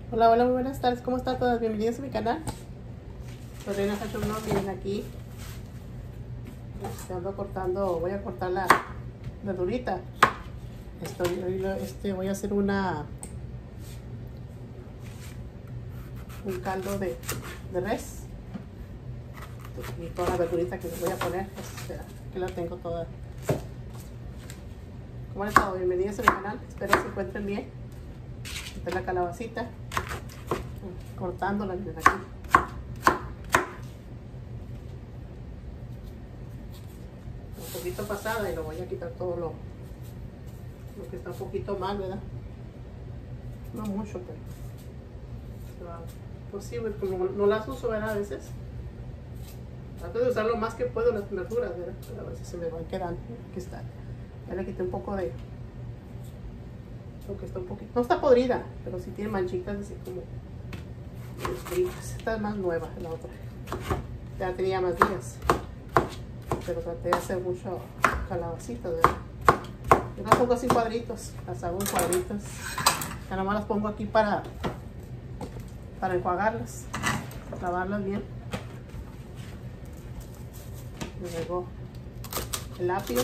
Hola, hola, muy buenas tardes. ¿Cómo están todas? Bienvenidos a mi canal. Soy Reina Cachorro. Miren aquí. Ando cortando, voy a cortar la verdurita. Voy a hacer un caldo de res. Y toda la verdurita que les voy a poner. Aquí la tengo toda. ¿Cómo han estado? Bienvenidos a mi canal. Espero que se encuentren bien. Esta es la calabacita. Cortándola, miren aquí. Un poquito pasada y lo voy a quitar todo lo que está un poquito mal, ¿verdad? No mucho, pero pues sí, como no las uso, ¿verdad? A veces trato de usar lo más que puedo las verduras, ¿verdad? Pero a veces se me van quedando. Aquí está. Ya le quité un poco de lo que está un poquito, no está podrida, pero sí tiene manchitas así como escritas. Esta es más nueva, la otra ya tenía más días, pero traté de hacer mucho calabacitas, ¿verdad? Yo las pongo así en cuadritos, las hago en cuadritos. Ya nomás las pongo aquí para enjuagarlas, lavarlas bien. Y luego el apio,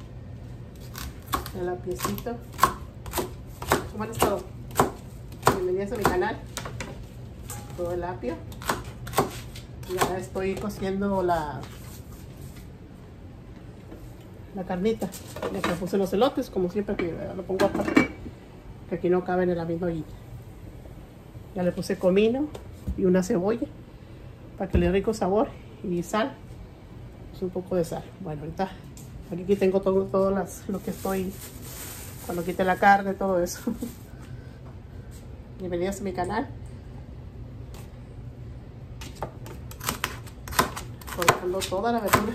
el apiecito. ¿Cómo han estado? Bienvenidos a mi canal. Todo el apio. Y ahora estoy cociendo la carnita. Le puse los elotes, como siempre, que lo pongo aparte, que aquí no caben en la misma ollita. Ya le puse comino y una cebolla para que le dé rico sabor, y sal, pues un poco de sal. Bueno, ahorita aquí tengo todo lo que estoy, cuando quite la carne, todo eso. Bienvenidos a mi canal. Cortando toda la verdura.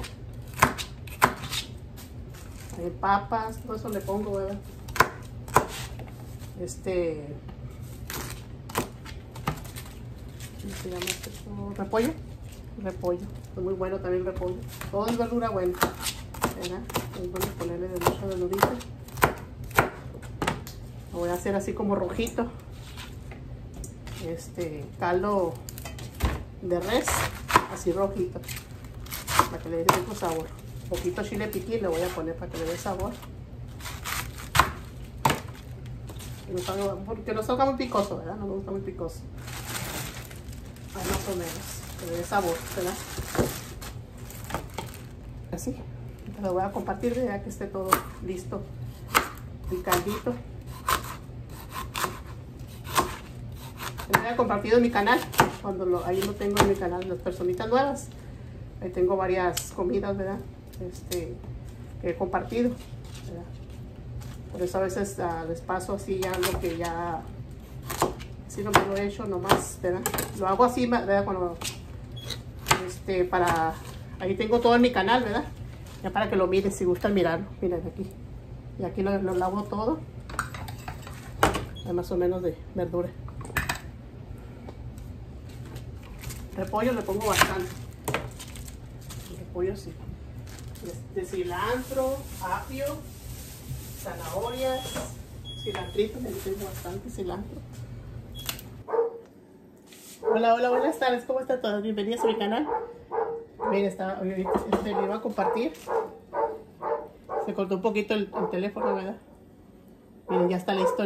Hay papas, todo eso le pongo, ¿verdad? ¿Cómo se llama esto? Repollo. Repollo. Es muy bueno también el repollo. Todo es verdura buena, ¿verdad? Es bueno ponerle de mucha verdurita. Lo voy a hacer así como rojito. Caldo de res, así rojito, para que le dé rico sabor. Un poquito chile piquín le voy a poner para que le dé sabor. Porque no salga muy picoso, ¿verdad? No me gusta muy picoso. Ahí más o menos, que le dé sabor, ¿verdad? Así. Entonces lo voy a compartir ya que esté todo listo. El caldito. Lo voy a compartir en mi canal. Ahí lo tengo en mi canal, las personitas nuevas. Ahí tengo varias comidas, ¿verdad? Que he compartido, ¿verdad? Por eso a veces les paso así ya lo que ya, así no me lo he hecho nomás, ¿verdad? Lo hago así, ¿verdad? Cuando, ahí tengo todo en mi canal, ¿verdad? Ya para que lo miren, si gustan mirarlo. Miren aquí. Y aquí lo lavo todo. Hay más o menos de verdura. Repollo le pongo bastante. Repollo sí. Cilantro, apio, zanahorias, cilantrito, le tengo bastante cilantro. Hola, hola, buenas tardes, ¿cómo están todos? Bienvenidos a mi canal. Miren, le iba a compartir. Se cortó un poquito el teléfono, ¿verdad? Miren, ya está listo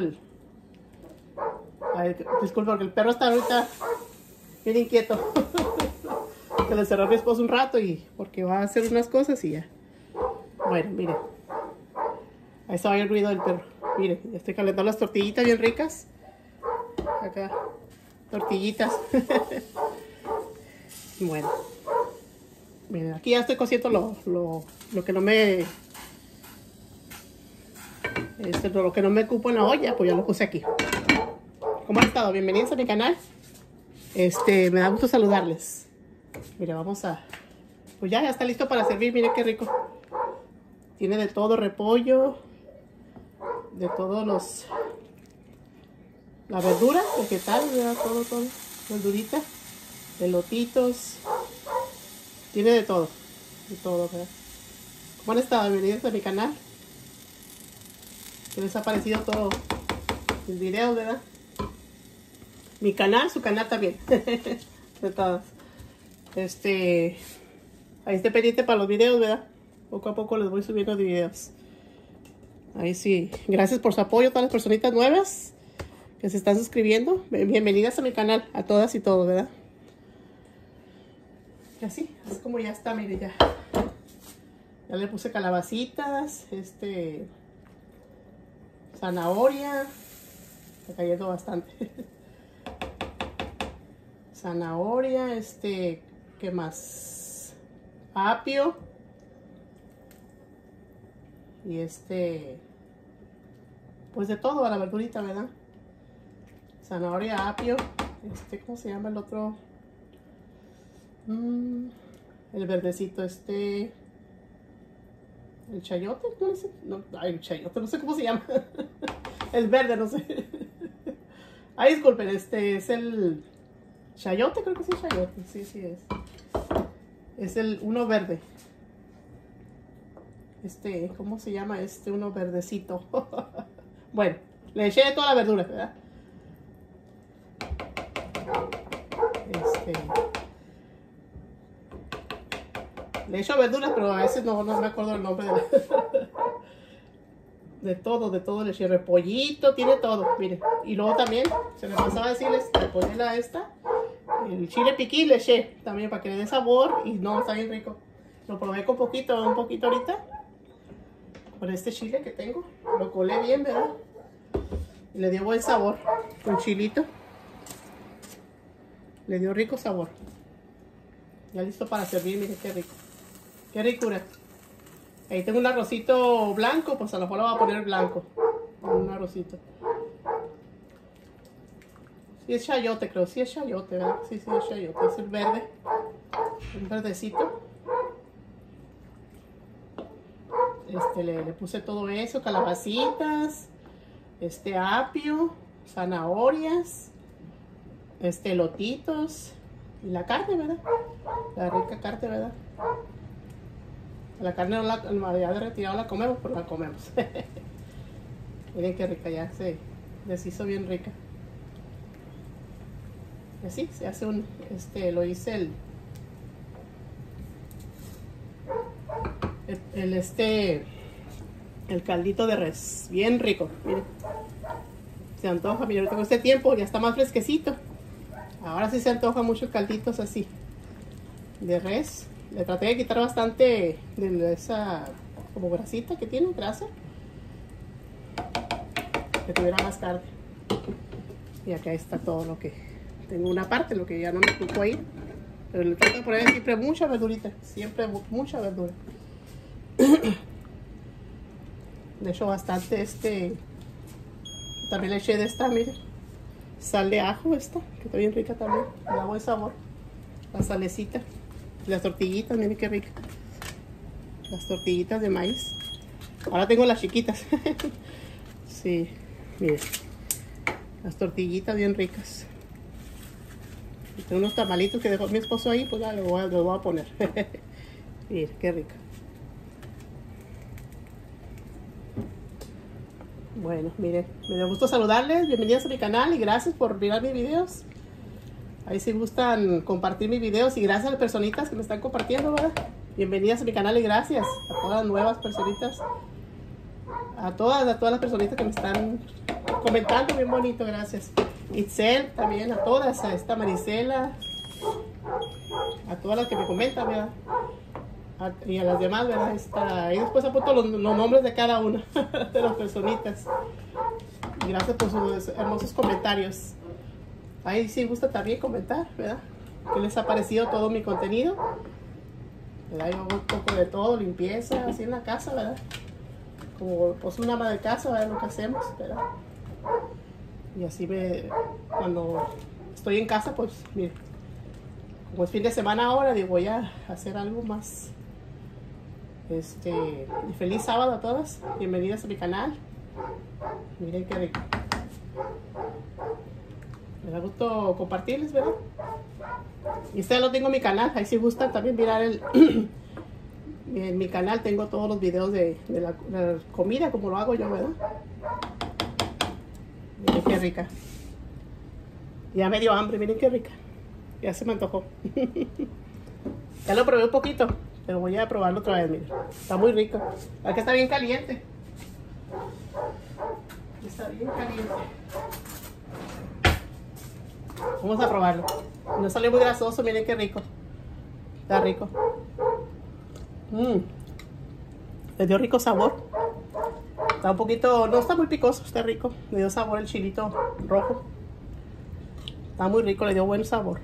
a ver, disculpa, porque el perro está ahorita bien inquieto. Se lo encerró a mi esposo un rato porque va a hacer unas cosas y ya. Bueno, miren. Ahí estaba el ruido del perro. Miren, ya estoy calentando las tortillitas bien ricas. Acá, tortillitas. Bueno. Miren, aquí ya estoy cociendo lo que no me... lo que no me cupo en la olla, pues ya lo puse aquí. ¿Cómo han estado? Bienvenidos a mi canal. Me da gusto saludarles. Mira, vamos a... Pues ya está listo para servir. Miren qué rico. Tiene de todo, repollo, de todos la verdura, vegetal, todo, verdurita, elotitos. Tiene de todo, ¿verdad? ¿Cómo han estado? Bienvenidos a mi canal. ¿Qué les ha parecido todo el video, verdad? mi canal, su canal también. De todas. Ahí esté pendiente para los videos, ¿verdad? Poco a poco les voy subiendo videos. Ahí sí. Gracias por su apoyo a todas las personitas nuevas que se están suscribiendo. Bienvenidas a mi canal, a todas y todos, ¿verdad? Y así, es como ya está, mire, ya. Ya le puse calabacitas, zanahoria. Está cayendo bastante. Zanahoria, ¿qué más? Apio. Y pues de todo a la verdurita, ¿verdad? Zanahoria, apio. ¿Cómo se llama el otro? El verdecito, el chayote, no sé. No, ay, el chayote, no sé cómo se llama. El verde, no sé. Ay, disculpen, es el chayote, creo que es el chayote. Sí, sí es. Es el uno verde. ¿Cómo se llama? Uno verdecito. Bueno, le eché toda la verdura, ¿verdad? Le echo verduras, pero a veces no me acuerdo el nombre de todo le eché. Repollito, tiene todo, miren. Y luego también, se me pasaba a decirles, le ponen el chile piquín, le eché también para que le dé sabor. Y no, está bien rico. Lo probé con un poquito ahorita. Con este chile que tengo. Lo colé bien, ¿verdad? Y le dio buen sabor. Con chilito. Le dio rico sabor. Ya listo para servir, miren qué rico. Qué ricura. Ahí tengo un arrocito blanco, pues a lo mejor lo voy a poner blanco. Un arrocito. Sí es chayote, creo. Sí es chayote, ¿verdad? Sí, sí es chayote. Es el verde. Un verdecito. Le puse todo eso. Calabacitas. Apio. Zanahorias. Elotitos. Y la carne, ¿verdad? La rica carne, ¿verdad? La carne no la había retirado, la comemos, pero la comemos. Miren qué rica, ya se deshizo bien rica. Y así se hace lo hice el caldito de res, bien rico, miren. Se antoja, miren, ahorita con este tiempo ya está más fresquecito. Ahora sí se antoja mucho calditos así, de res. Le traté de quitar bastante de esa como grasita que tiene, grasa. Que tuviera más carne. Y acá está todo lo que... Tengo una parte, lo que ya no me picó ahí. Pero le trato de poner siempre mucha verdurita. Siempre mucha verdura. Le echo bastante También le eché de esta, miren. Sal de ajo esta, que está bien rica también. Le da buen sabor. La salecita. Las tortillitas, miren qué rica. Las tortillitas de maíz. Ahora tengo las chiquitas. Sí, miren. Las tortillitas bien ricas. Y tengo unos tamalitos que dejó mi esposo ahí, pues ya los voy a poner. Miren, qué rica. Bueno, miren, me da gusto saludarles. Bienvenidos a mi canal y gracias por mirar mis videos. Ahí si gustan compartir mis videos y gracias a las personitas que me están compartiendo, ¿verdad? Bienvenidas a mi canal y gracias a todas las nuevas personitas. A todas las personitas que me están comentando, bien bonito, gracias. Itzel también, a todas, a esta Marisela, a todas las que me comentan, ¿verdad? Y a las demás, ¿verdad? Ahí después apunto los nombres de cada una de las personitas. Y gracias por sus hermosos comentarios. Ahí sí gusta también comentar, ¿verdad? ¿Qué les ha parecido todo mi contenido? ¿Verdad? Yo hago un poco de todo, limpieza, así en la casa, ¿verdad? Como pues una ama de casa, ¿verdad? Lo que hacemos, ¿verdad? Y así cuando estoy en casa, pues, mire, como es fin de semana ahora, digo, voy a hacer algo más. Y feliz sábado a todas. Bienvenidas a mi canal. Miren qué rico. Me da gusto compartirles, ¿verdad? Y lo tengo en mi canal. Ahí si gustan también mirar en mi canal tengo todos los videos de la comida, como lo hago yo, ¿verdad? Miren qué rica. Ya me dio hambre, miren qué rica. Ya se me antojó. Ya lo probé un poquito, pero voy a probarlo otra vez, miren. Está muy rico. Acá está bien caliente. Está bien caliente. Vamos a probarlo. No salió muy grasoso, miren qué rico. Está rico. Le dio rico sabor. Está un poquito, no está muy picoso, está rico. Le dio sabor el chilito rojo. Está muy rico, le dio buen sabor.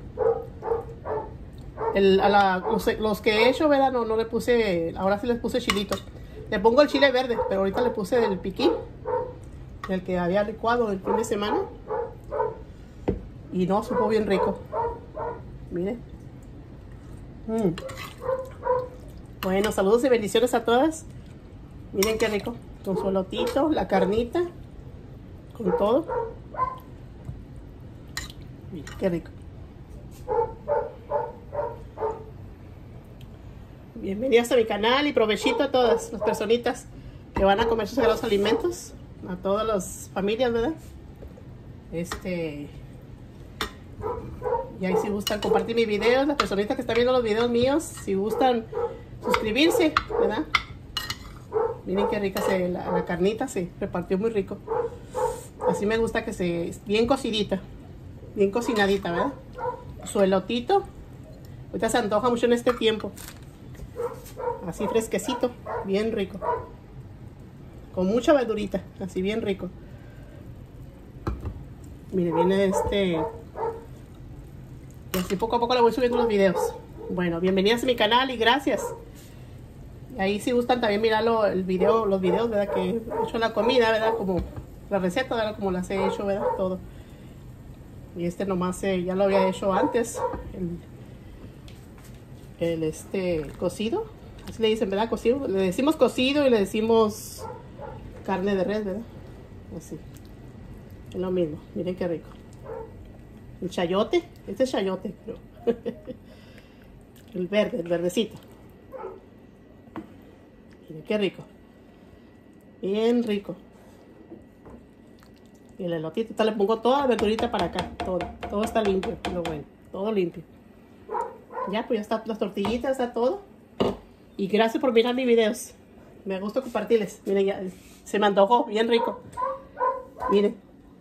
Los que he hecho, ¿verdad? No le puse, ahora sí les puse chilito. Le pongo el chile verde, pero ahorita le puse el piquín. El que había licuado el fin de semana. Y no, supo bien rico. Miren. Bueno, saludos y bendiciones a todas. Miren qué rico. Con su elotito, la carnita. Con todo. Miren qué rico. Bienvenidas a mi canal y provechito a todas las personitas que van a comer sus sagrados alimentos. A todas las familias, ¿verdad? Y ahí si gustan compartir mis videos, las personitas que están viendo los videos míos, si gustan suscribirse, ¿verdad? Miren qué rica la carnita, se repartió muy rico. Así me gusta que se bien cocidita, bien cocinadita, ¿verdad? Su elotito, ahorita se antoja mucho en este tiempo. Así fresquecito, bien rico. Con mucha verdurita, así bien rico. Mire, viene y así poco a poco le voy subiendo los videos. Bueno, bienvenidas a mi canal y gracias. Ahí si gustan también mirarlo, los videos, ¿verdad? Que he hecho la comida, ¿verdad? Como la receta, ¿verdad? Como las he hecho, ¿verdad? Todo. Y nomás ya lo había hecho antes. El cocido. Así le dicen, ¿verdad? Cocido. Le decimos cocido y le decimos carne de res, ¿verdad? Así. Es lo mismo. Miren qué rico. El chayote. Este es chayote, pero el verdecito. Miren qué rico. Bien rico. Y el elotito, le pongo toda la verdurita para acá. Todo está limpio. Lo bueno. Todo limpio. Ya, pues ya está las tortillitas, está todo. Y gracias por mirar mis videos. Me gusta compartirles. Miren, ya se me antojó. Bien rico. Miren.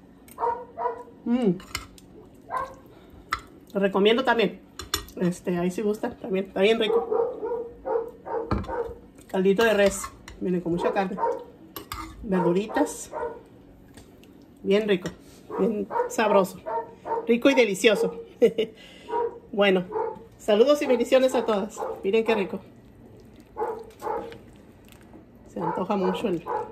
Lo recomiendo también. Ahí si gusta. También está bien rico. Caldito de res. Miren, con mucha carne. Verduritas. Bien rico. Bien sabroso. Rico y delicioso. Bueno. Saludos y bendiciones a todas. Miren qué rico. Se antoja mucho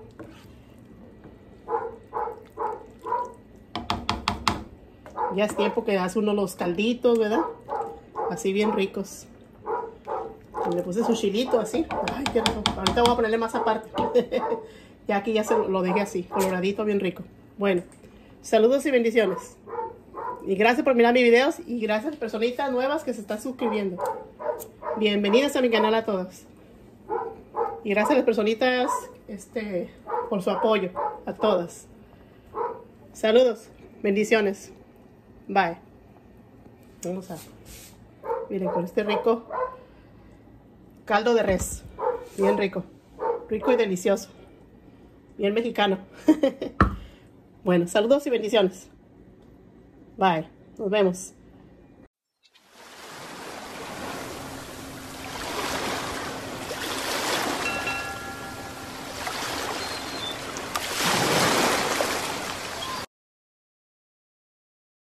Ya es tiempo que hace uno los calditos, ¿verdad? Así bien ricos. Y le puse su chilito así. Ay, qué rico. Ahorita voy a ponerle más aparte. Ya aquí ya lo dejé así, coloradito, bien rico. Bueno, saludos y bendiciones. Y gracias por mirar mis videos. Y gracias a las personitas nuevas que se están suscribiendo. Bienvenidas a mi canal a todas. Y gracias a las personitas por su apoyo. A todas. Saludos. Bendiciones. Bye. Vamos a... Miren, con este rico caldo de res. Bien rico. Rico y delicioso. Bien mexicano. Bueno, saludos y bendiciones. Bye. Nos vemos.